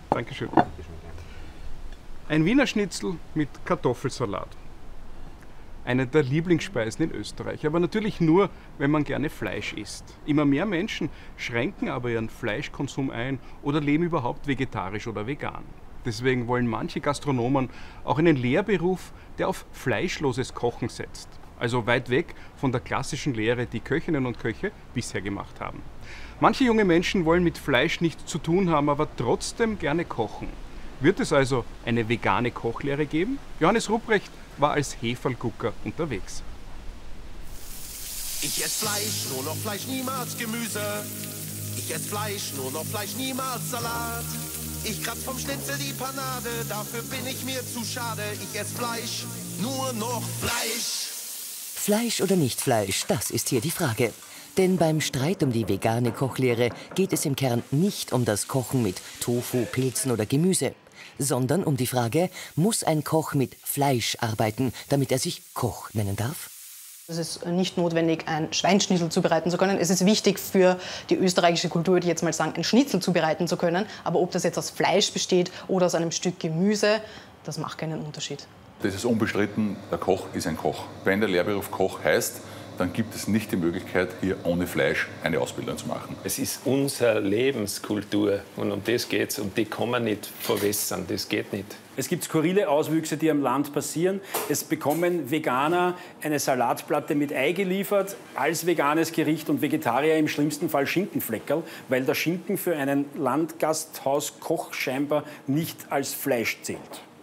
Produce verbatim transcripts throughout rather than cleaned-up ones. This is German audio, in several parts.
Dankeschön. Ein Wiener Schnitzel mit Kartoffelsalat. Eine der Lieblingsspeisen in Österreich, aber natürlich nur, wenn man gerne Fleisch isst. Immer mehr Menschen schränken aber ihren Fleischkonsum ein oder leben überhaupt vegetarisch oder vegan. Deswegen wollen manche Gastronomen auch einen Lehrberuf, der auf fleischloses Kochen setzt. Also weit weg von der klassischen Lehre, die Köchinnen und Köche bisher gemacht haben. Manche junge Menschen wollen mit Fleisch nichts zu tun haben, aber trotzdem gerne kochen. Wird es also eine vegane Kochlehre geben? Johannes Rupprecht war als Heferlgucker unterwegs. Ich esse Fleisch, nur noch Fleisch, niemals Gemüse. Ich esse Fleisch, nur noch Fleisch, niemals Salat. Ich kratz vom Schnitzel die Panade, dafür bin ich mir zu schade. Ich esse Fleisch, nur noch Fleisch. Fleisch oder nicht Fleisch, das ist hier die Frage. Denn beim Streit um die vegane Kochlehre geht es im Kern nicht um das Kochen mit Tofu, Pilzen oder Gemüse, sondern um die Frage, muss ein Koch mit Fleisch arbeiten, damit er sich Koch nennen darf? Es ist nicht notwendig, ein Schweinsschnitzel zubereiten zu können. Es ist wichtig für die österreichische Kultur, würde ich jetzt mal sagen, ein Schnitzel zubereiten zu können. Aber ob das jetzt aus Fleisch besteht oder aus einem Stück Gemüse, das macht keinen Unterschied. Das ist unbestritten, der Koch ist ein Koch. Wenn der Lehrberuf Koch heißt, dann gibt es nicht die Möglichkeit, hier ohne Fleisch eine Ausbildung zu machen. Es ist unsere Lebenskultur und um das geht es und die kann man nicht verwässern, das geht nicht. Es gibt skurrile Auswüchse, die am Land passieren. Es bekommen Veganer eine Salatplatte mit Ei geliefert als veganes Gericht und Vegetarier im schlimmsten Fall Schinkenfleckerl, weil der Schinken für einen Landgasthauskoch scheinbar nicht als Fleisch zählt.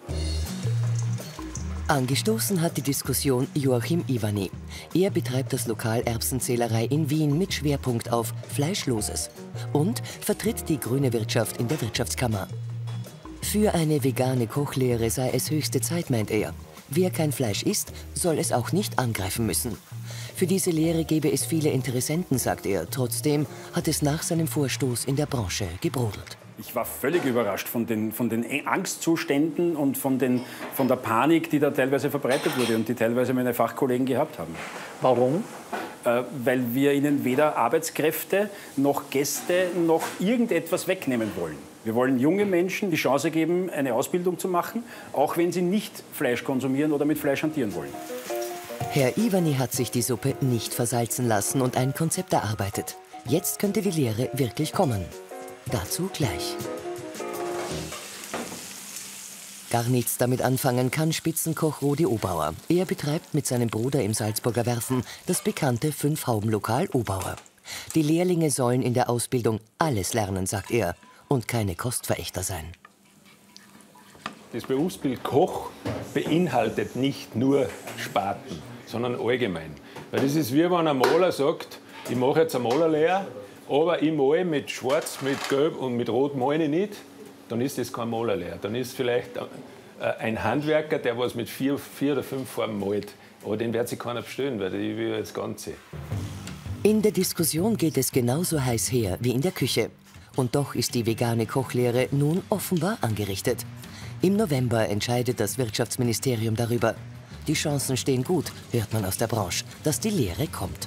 Angestoßen hat die Diskussion Joachim Ivany. Er betreibt das Lokal Erbsenzählerei in Wien mit Schwerpunkt auf Fleischloses und vertritt die grüne Wirtschaft in der Wirtschaftskammer. Für eine vegane Kochlehre sei es höchste Zeit, meint er. Wer kein Fleisch isst, soll es auch nicht angreifen müssen. Für diese Lehre gäbe es viele Interessenten, sagt er. Trotzdem hat es nach seinem Vorstoß in der Branche gebrodelt. Ich war völlig überrascht von den, von den Angstzuständen und von, den, von der Panik, die da teilweise verbreitet wurde und die teilweise meine Fachkollegen gehabt haben. Warum? Äh, weil wir ihnen weder Arbeitskräfte noch Gäste noch irgendetwas wegnehmen wollen. Wir wollen junge Menschen die Chance geben, eine Ausbildung zu machen, auch wenn sie nicht Fleisch konsumieren oder mit Fleisch hantieren wollen. Herr Ivany hat sich die Suppe nicht versalzen lassen und ein Konzept erarbeitet. Jetzt könnte die Lehre wirklich kommen. Dazu gleich. Gar nichts damit anfangen kann Spitzenkoch Rudi Obauer. Er betreibt mit seinem Bruder im Salzburger Werfen das bekannte Fünf-Hauben-Lokal Obauer. Die Lehrlinge sollen in der Ausbildung alles lernen, sagt er, und keine Kostverächter sein. Das Berufsbild Koch beinhaltet nicht nur Spaten, sondern allgemein. Weil das ist wie wenn ein Maler sagt, ich mache jetzt eine Malerlehre, aber ich male mit Schwarz, mit Gelb und mit Rot male ich nicht, dann ist das kein Malerlehrer. Dann ist vielleicht ein Handwerker, der was mit vier, vier oder fünf Farben malt. Aber den wird sich keiner bestellen, weil ich will das Ganze. In der Diskussion geht es genauso heiß her wie in der Küche. Und doch ist die vegane Kochlehre nun offenbar angerichtet. Im November entscheidet das Wirtschaftsministerium darüber. Die Chancen stehen gut, hört man aus der Branche, dass die Lehre kommt.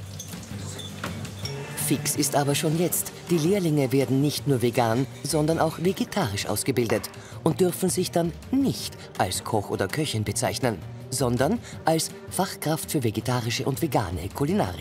Fix ist aber schon jetzt, die Lehrlinge werden nicht nur vegan, sondern auch vegetarisch ausgebildet und dürfen sich dann nicht als Koch oder Köchin bezeichnen, sondern als Fachkraft für vegetarische und vegane Kulinarik.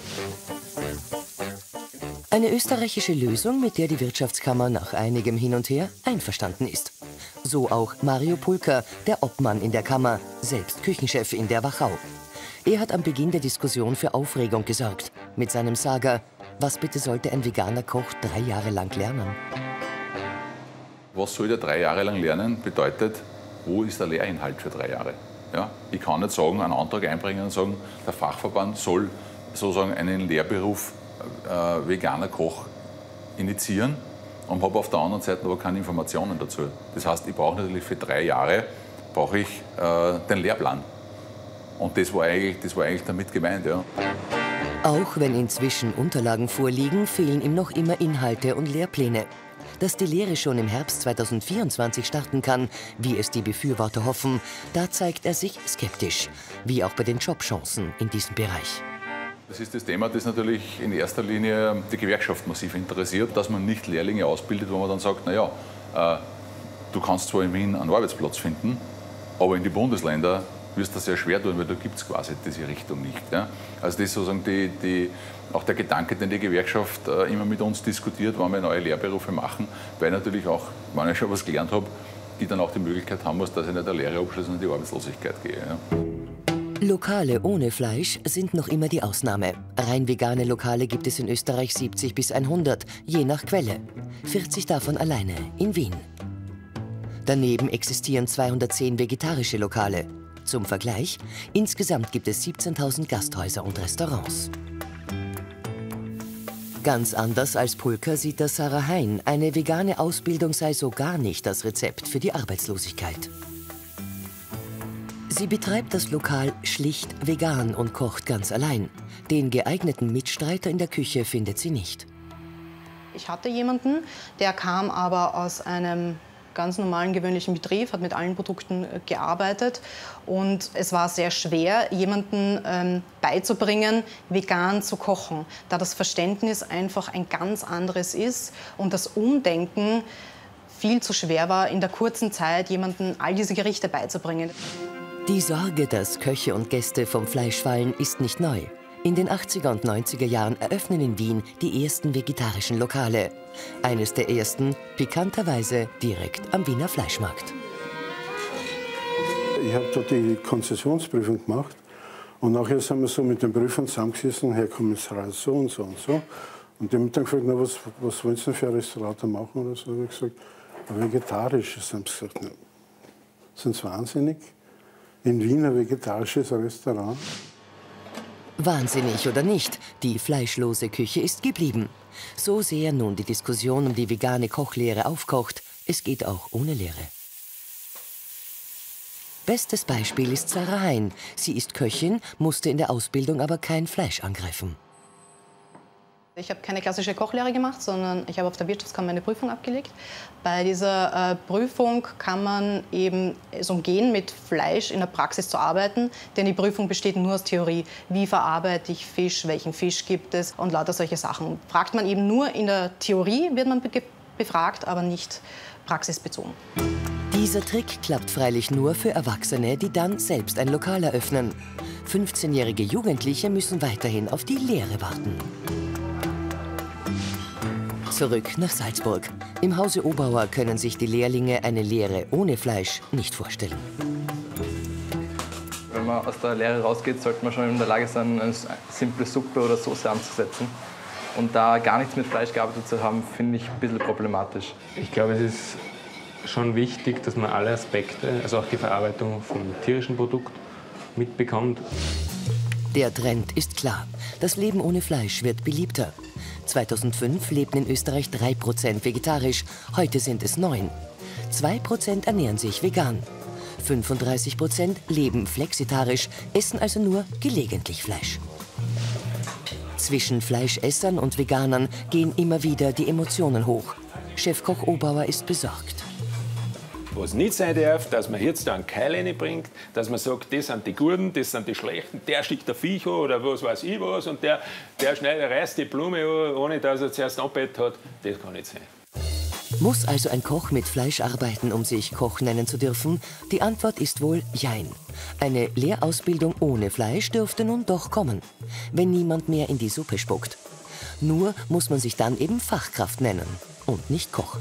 Eine österreichische Lösung, mit der die Wirtschaftskammer nach einigem Hin und Her einverstanden ist. So auch Mario Pulker, der Obmann in der Kammer, selbst Küchenchef in der Wachau. Er hat am Beginn der Diskussion für Aufregung gesorgt mit seinem Sager: Was bitte sollte ein veganer Koch drei Jahre lang lernen? Was soll der drei Jahre lang lernen, bedeutet, wo ist der Lehrinhalt für drei Jahre? Ja, ich kann nicht sagen, einen Antrag einbringen und sagen, der Fachverband soll sozusagen einen Lehrberuf äh, veganer Koch initiieren und habe auf der anderen Seite aber keine Informationen dazu. Das heißt, ich brauche natürlich für drei Jahre brauche ich äh, den Lehrplan. Und das war eigentlich, das war eigentlich damit gemeint. Ja. Auch wenn inzwischen Unterlagen vorliegen, fehlen ihm noch immer Inhalte und Lehrpläne. Dass die Lehre schon im Herbst zweitausendvierundzwanzig starten kann, wie es die Befürworter hoffen, da zeigt er sich skeptisch, wie auch bei den Jobchancen in diesem Bereich. Das ist das Thema, das natürlich in erster Linie die Gewerkschaft massiv interessiert, dass man nicht Lehrlinge ausbildet, wo man dann sagt, naja, äh, du kannst zwar in Wien einen Arbeitsplatz finden, aber in die Bundesländer wirst du das sehr schwer tun, weil da gibt es quasi diese Richtung nicht. Ja? Also das ist sozusagen die, die, auch der Gedanke, den die Gewerkschaft äh, immer mit uns diskutiert, wenn wir neue Lehrberufe machen, weil natürlich auch, wenn ich schon was gelernt habe, die dann auch die Möglichkeit haben muss, dass ich nicht eine Lehre abschließe und in die Arbeitslosigkeit gehe. Ja? Lokale ohne Fleisch sind noch immer die Ausnahme. Rein vegane Lokale gibt es in Österreich siebzig bis hundert, je nach Quelle. vierzig davon alleine in Wien. Daneben existieren zweihundertzehn vegetarische Lokale. Zum Vergleich, insgesamt gibt es siebzehntausend Gasthäuser und Restaurants. Ganz anders als Pulker sieht das Sarah Hein. Eine vegane Ausbildung sei so gar nicht das Rezept für die Arbeitslosigkeit. Sie betreibt das Lokal schlicht vegan und kocht ganz allein. Den geeigneten Mitstreiter in der Küche findet sie nicht. Ich hatte jemanden, der kam aber aus einem ganz normalen, gewöhnlichen Betrieb, hat mit allen Produkten gearbeitet. Und es war sehr schwer, jemanden ähm, beizubringen, vegan zu kochen, da das Verständnis einfach ein ganz anderes ist und das Umdenken viel zu schwer war, in der kurzen Zeit jemanden all diese Gerichte beizubringen. Die Sorge, dass Köche und Gäste vom Fleisch fallen, ist nicht neu. In den achtziger und neunziger Jahren eröffnen in Wien die ersten vegetarischen Lokale. Eines der ersten, pikanterweise direkt am Wiener Fleischmarkt. Ich habe da die Konzessionsprüfung gemacht und nachher sind wir so mit den Prüfern zusammengesessen, Herr Kommissar, so und so und so. Und die haben mich dann gefragt, na, was, was wollen Sie denn für ein Restaurant machen oder so? Da habe ich gesagt, vegetarisches. Haben sie gesagt, na, sind Sie wahnsinnig? In Wien ein vegetarisches Restaurant? Wahnsinnig oder nicht, die fleischlose Küche ist geblieben. So sehr nun die Diskussion um die vegane Kochlehre aufkocht, es geht auch ohne Lehre. Bestes Beispiel ist Sarah Hein. Sie ist Köchin, musste in der Ausbildung aber kein Fleisch angreifen. Ich habe keine klassische Kochlehre gemacht, sondern ich habe auf der Wirtschaftskammer eine Prüfung abgelegt. Bei dieser äh, Prüfung kann man eben es umgehen, mit Fleisch in der Praxis zu arbeiten, denn die Prüfung besteht nur aus Theorie. Wie verarbeite ich Fisch, welchen Fisch gibt es und lauter solche Sachen. Fragt man eben nur in der Theorie, wird man be befragt, aber nicht praxisbezogen. Dieser Trick klappt freilich nur für Erwachsene, die dann selbst ein Lokal eröffnen. fünfzehnjährige Jugendliche müssen weiterhin auf die Lehre warten. Zurück nach Salzburg. Im Hause Obauer können sich die Lehrlinge eine Lehre ohne Fleisch nicht vorstellen. Wenn man aus der Lehre rausgeht, sollte man schon in der Lage sein, eine simple Suppe oder Soße anzusetzen. Und da gar nichts mit Fleisch gearbeitet zu haben, finde ich ein bisschen problematisch. Ich glaube, es ist schon wichtig, dass man alle Aspekte, also auch die Verarbeitung vom tierischen Produkt, mitbekommt. Der Trend ist klar. Das Leben ohne Fleisch wird beliebter. zweitausendfünf lebten in Österreich drei Prozent vegetarisch, heute sind es neun. zwei Prozent ernähren sich vegan. fünfunddreißig Prozent leben flexitarisch, essen also nur gelegentlich Fleisch. Zwischen Fleischessern und Veganern gehen immer wieder die Emotionen hoch. Chefkoch Obauer ist besorgt. Was nicht sein darf, dass man jetzt da einen Keil reinbringt, dass man sagt, das sind die Guten, das sind die Schlechten, der schickt der Viech an oder was weiß ich was und der, der schneidet, reißt die Blume an, ohne dass er zuerst angebettet hat. Das kann nicht sein. Muss also ein Koch mit Fleisch arbeiten, um sich Koch nennen zu dürfen? Die Antwort ist wohl Jein. Eine Lehrausbildung ohne Fleisch dürfte nun doch kommen, wenn niemand mehr in die Suppe spuckt. Nur muss man sich dann eben Fachkraft nennen und nicht Koch.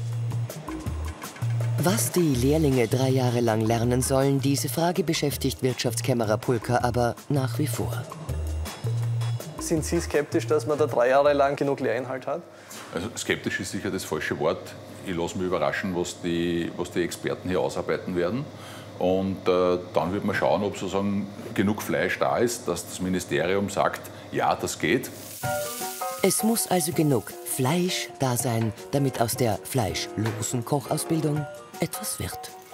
Was die Lehrlinge drei Jahre lang lernen sollen, diese Frage beschäftigt Wirtschaftskämmerer Pulker aber nach wie vor. Sind Sie skeptisch, dass man da drei Jahre lang genug Lehrinhalt hat? Also skeptisch ist sicher das falsche Wort. Ich lasse mich überraschen, was die, was die Experten hier ausarbeiten werden. Und äh, dann wird man schauen, ob sozusagen genug Fleisch da ist, dass das Ministerium sagt, ja, das geht. Es muss also genug Fleisch da sein, damit aus der fleischlosen Kochausbildung etwas wird.